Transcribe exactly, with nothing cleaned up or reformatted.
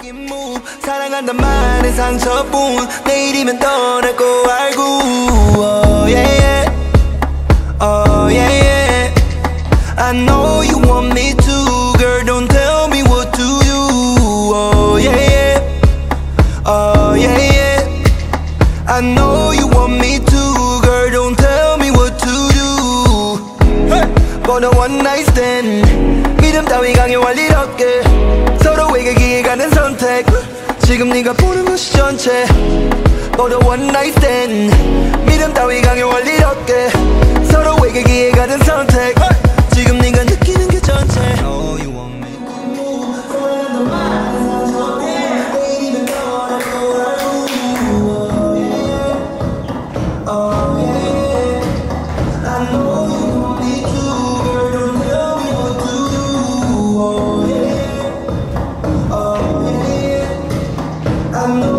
move 사랑한단 말은 상처뿐 내일이면 떠날 거 알고 oh yeah yeah oh yeah yeah I know you want me to girl don't tell me what to do oh yeah yeah oh yeah yeah I know you want me to girl don't tell me what to do hey! For the one night stand 믿음 따위 강요할 일 없게 서로에게 기회가는 선택 지금 네가 보는 것이 전체 For the one night stand 믿음 따위 강요할 일 없게 서로에게 기회가는 선택 지금 네가 느끼는 게 전체 Oh you want me Oh yeah I know you want me to girl don't tell me what to do Oh yeah Oh yeah I know